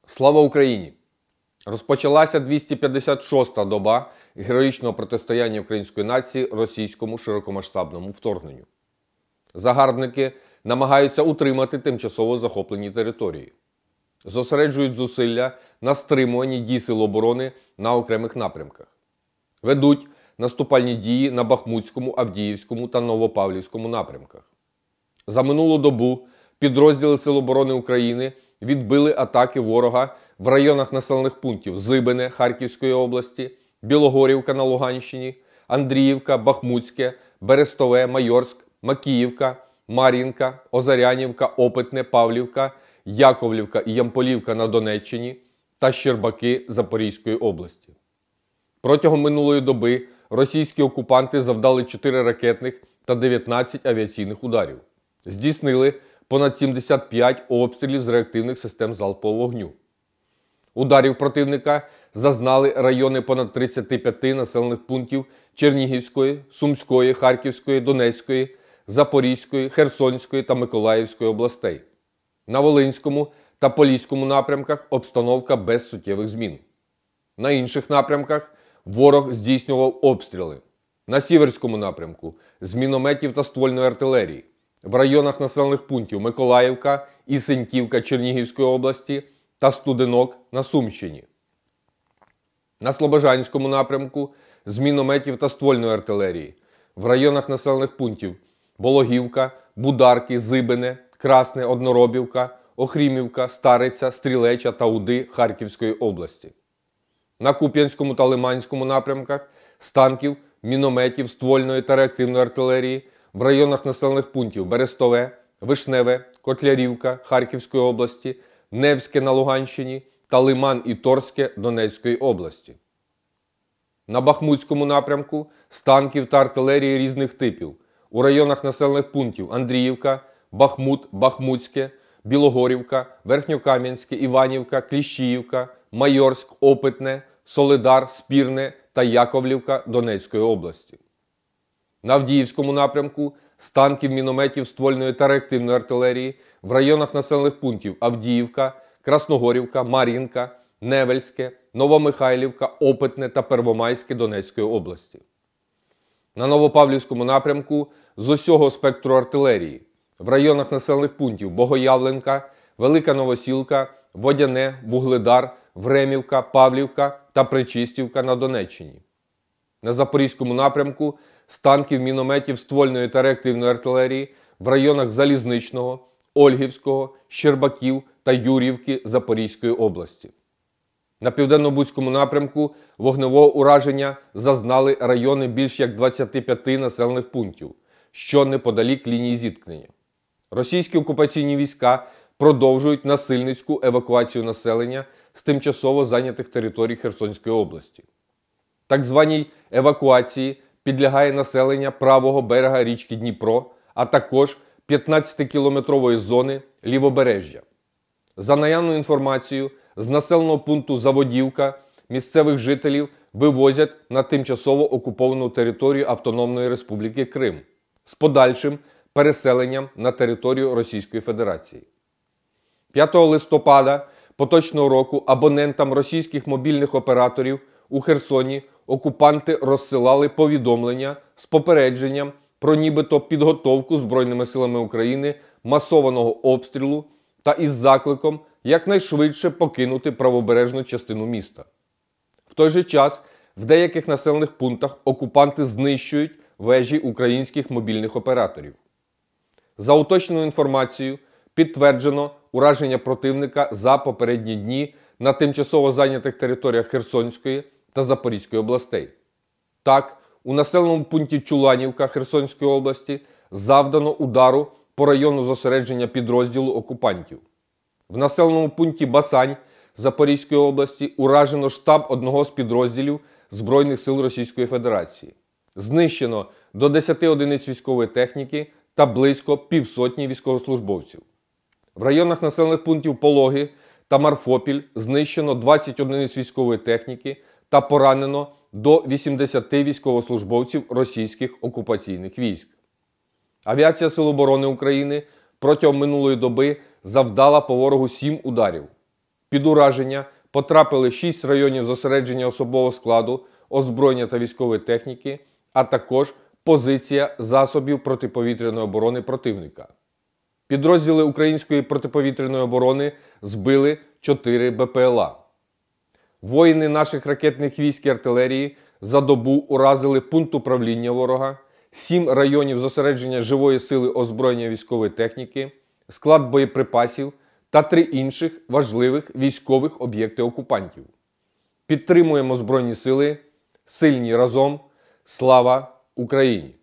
Слава Україні! Розпочалася 256-та доба героїчного протистояння української нації російському широкомасштабному вторгненню. Загарбники намагаються утримати тимчасово захоплені території. Зосереджують зусилля на стримуванні дій Сил оборони на окремих напрямках. Ведуть наступальні дії на Бахмутському, Авдіївському та Новопавлівському напрямках. За минулу добу підрозділи Сил оборони України відбили атаки ворога в районах населених пунктів Зибине Харківської області, Білогорівка на Луганщині, Андріївка, Бахмутське, Берестове, Майорськ, Макіївка, Мар'їнка, Озарянівка, Опитне, Павлівка, Яковлівка і Ямполівка на Донеччині та Щербаки Запорізької області. Протягом минулої доби російські окупанти завдали 4 ракетних та 19 авіаційних ударів. Здійснили понад 75 обстрілів з реактивних систем залпового вогню. Ударів противника зазнали райони понад 35 населених пунктів Чернігівської, Сумської, Харківської, Донецької, Запорізької, Херсонської та Миколаївської областей. На Волинському та Поліському напрямках обстановка без суттєвих змін. На інших напрямках ворог здійснював обстріли. На Сіверському напрямку – з мінометів та ствольної артилерії. В районах населених пунктів Миколаївка і Синьківка Чернігівської області та Студенок на Сумщині. На Слобожанському напрямку – з мінометів та ствольної артилерії. В районах населених пунктів Бологівка, Бударки, Зибине, Красне, Одноробівка, Охрімівка, Стариця, Стрілеча та Уди Харківської області. На Куп'янському та Лиманському напрямках – з танків, мінометів, ствольної та реактивної артилерії. В районах населених пунктів Берестове, Вишневе, Котлярівка Харківської області, Невське на Луганщині та Лиман і Торське Донецької області. На Бахмутському напрямку – з танків та артилерії різних типів. У районах населених пунктів Андріївка, Бахмут, Бахмутське, Білогорівка, Верхньокам'янське, Іванівка, Кліщіївка, Майорськ, Опитне, Солидар, Спірне та Яковлівка Донецької області. На Авдіївському напрямку – з танків, мінометів, ствольної та реактивної артилерії в районах населених пунктів Авдіївка, Красногорівка, Мар'їнка, Невельське, Новомихайлівка, Опитне та Первомайське Донецької області. На Новопавлівському напрямку – з усього спектру артилерії в районах населених пунктів Богоявленка, Велика Новосілка, Водяне, Вугледар, Времівка, Павлівка та Причистівка на Донеччині. На Запорізькому напрямку – з танків, мінометів, ствольної та реактивної артилерії в районах Залізничного, Ольгівського, Щербаків та Юр'ївки Запорізької області. На Південно-Бузькому напрямку вогневого ураження зазнали райони більш як 25 населених пунктів, що неподалік лінії зіткнення. Російські окупаційні війська продовжують насильницьку евакуацію населення з тимчасово зайнятих територій Херсонської області. Так званій евакуації підлягає населення правого берега річки Дніпро, а також 15-кілометрової зони Лівобережжя. За наявною інформацією, з населеного пункту Заводівка місцевих жителів вивозять на тимчасово окуповану територію Автономної Республіки Крим з подальшим переселенням на територію Російської Федерації. 5 листопада поточного року абонентам російських мобільних операторів у Херсоні окупанти розсилали повідомлення з попередженням про нібито підготовку Збройними силами України масованого обстрілу та із закликом якнайшвидше покинути правобережну частину міста. В той же час в деяких населених пунктах окупанти знищують вежі українських мобільних операторів. За уточненою інформацією, підтверджено ураження противника за попередні дні на тимчасово зайнятих територіях Херсонської та Запорізької областей. Так, у населеному пункті Чуланівка Херсонської області завдано удару по району зосередження підрозділу окупантів. В населеному пункті Басань Запорізької області уражено штаб одного з підрозділів Збройних сил Російської Федерації. Знищено до 10 одиниць військової техніки та близько півсотні військовослужбовців. В районах населених пунктів Пологи та Марфопіль знищено 20 одиниць військової техніки та поранено до 80 військовослужбовців російських окупаційних військ. Авіація Сил оборони України протягом минулої доби завдала по ворогу 7 ударів. Під ураження потрапили 6 районів зосередження особового складу, озброєння та військової техніки, а також позиція засобів протиповітряної оборони противника. Підрозділи української протиповітряної оборони збили 4 БПЛА. Воїни наших ракетних військ і артилерії за добу уразили пункт управління ворога, 7 районів зосередження живої сили озброєння військової техніки, склад боєприпасів та 3 інших важливих військових об'єкти окупантів. Підтримуємо Збройні сили, сильні разом, слава Україні!